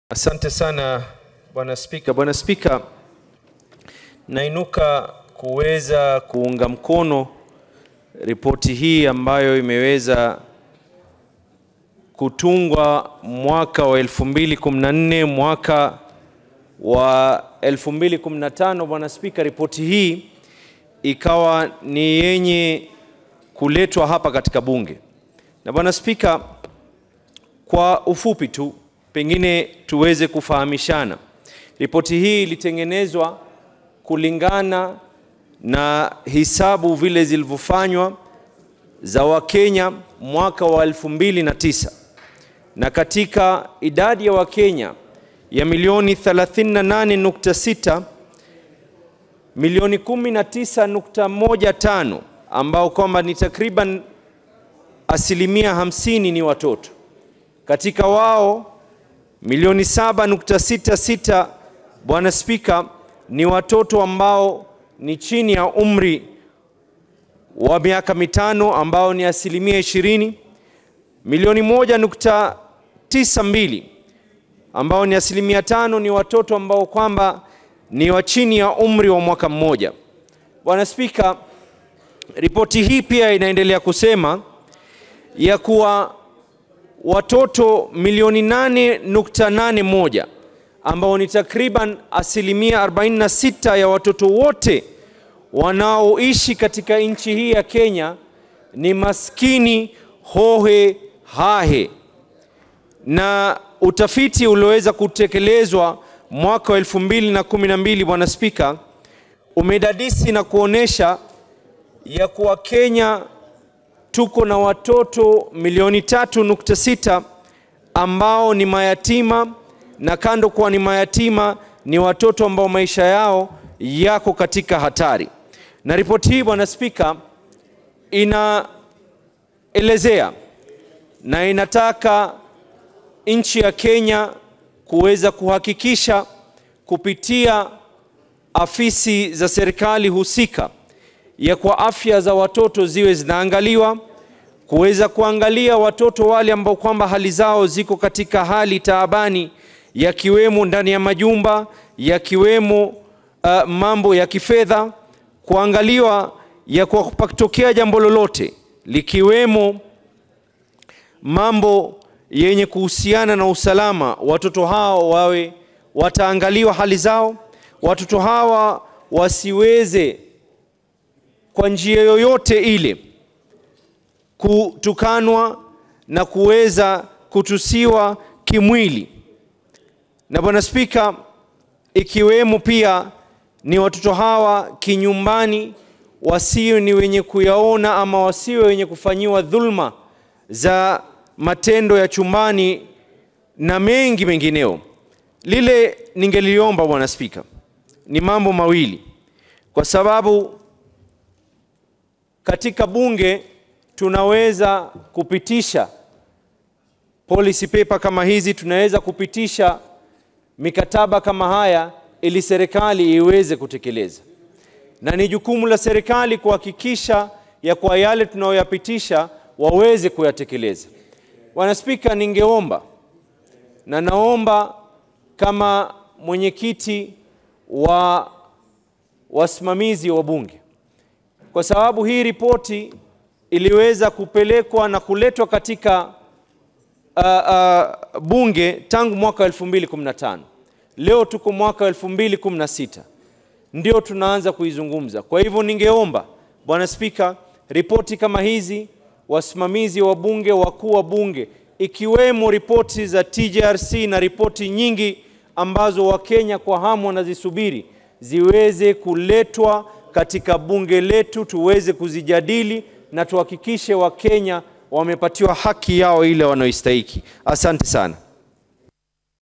Asante sana Bwana Spika. Bwana Spika, nainuka kuweza kuunga mkono ripoti hii ambayo imeweza kutungwa mwaka wa 2014, mwaka wa 2015. Bwana Spika, ripoti hii ikawa ni yenye kuletwa hapa katika bunge. Na Bwana Spika, kwa ufupi tu pengine tuweze kufahamishana. Ripoti hii ilitengenezwa kulingana na hisabu vile zilivyofanywa za Wakenya mwaka wa 2009. Na katika idadi ya Wakenya ya milioni 38.6, milioni 19.15 ambao kwamba ni takriban asilimia 50 ni watoto. Katika wao milioni 7.66, Bwana Spika, ni watoto ambao ni chini ya umri wa miaka 5 ambao ni asilimia 20. Milioni 1.92 ambao ni asilimia 5 ni watoto ambao kwamba ni wa chini ya umri wa mwaka mmoja. Bwana Spika, ripoti hii pia inaendelea kusema ya kuwa watoto milioni 8.81 ambao ni takriban asilimia 46 ya watoto wote wanaoishi katika nchi hii ya Kenya ni maskini hohe hahe. Na utafiti ulioweza kutekelezwa mwaka wa 2012, Bwana Spika, umedadisi na kuonesha ya kuwa Kenya tuko na watoto milioni 3.6 ambao ni mayatima, na kando kwa ni mayatima ni watoto ambao maisha yao yako katika hatari. Na ripoti hii, Bwana Spika, inaelezea na inataka nchi ya Kenya kuweza kuhakikisha kupitia afisi za serikali husika ya kwa afya za watoto ziwe zinaangaliwa, kuweza kuangalia watoto wale ambao kwamba hali zao ziko katika hali taabani, yakiwemo ndani ya majumba, yakiwemo mambo ya kifedha, kuangaliwa ya kwa kupatokea jambo lolote likiwemo mambo yenye kuhusiana na usalama, watoto hao wawe wataangaliwa hali zao, watoto hawa wasiweze kwa njia yoyote ile kutukanwa na kuweza kutusiwa kimwili. Na Bwana Spika, ikiwemo pia ni watoto hawa kinyumbani wasiwe ni wenye kuyaona ama wasiwe wenye kufanyiwa dhulma za matendo ya chumbani na mengi mengineo. Lile ningeliomba Bwana Spika ni mambo mawili, kwa sababu katika bunge tunaweza kupitisha policy paper kama hizi, tunaweza kupitisha mikataba kama haya ili serikali iweze kutekeleza. Na ni jukumu la serikali kuhakikisha ya kwa yale tunayoyapitisha waweze kuyatekeleza. Bwana Spika, ningeomba na naomba kama mwenyekiti wa wasimamizi wa bunge, kwa sababu hii ripoti iliweza kupelekwa na kuletwa katika bunge tangu mwaka 2015. Leo tuko mwaka 2016 ndio tunaanza kuizungumza. Kwa hivyo ningeomba Bwana Spika, ripoti kama hizi wasimamizi wa bunge, wakuu wa bunge, ikiwemo ripoti za TJRC na ripoti nyingi ambazo Wakenya kwa hamu wanazisubiri, ziweze kuletwa katika bunge letu tuweze kuzijadili na tuhakikishe Wakenya wamepatiwa haki yao ile wanaoistahili. Asante sana.